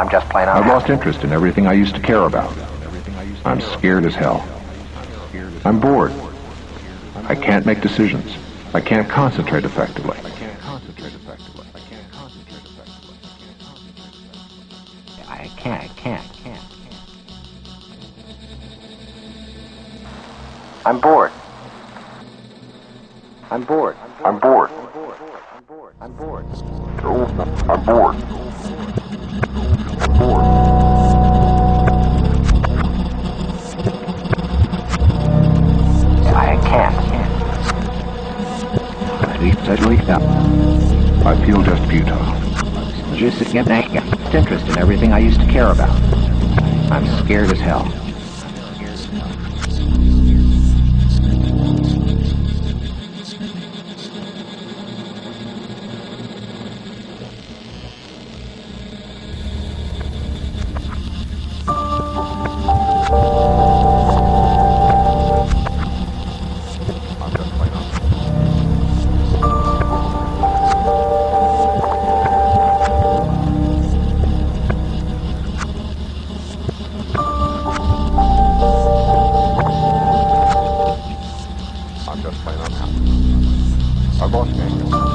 I'm just plain unhappy. I've lost interest in everything I used to care about. I'm scared as hell. I'm bored. I can't make decisions. I can't concentrate effectively. I can't. I'm bored. I'm bored. I'm bored. I'm bored. I'm bored. I'm bored. I can't. I feel just futile. Just interest in everything I used to care about. I'm scared as hell. I've lost interest.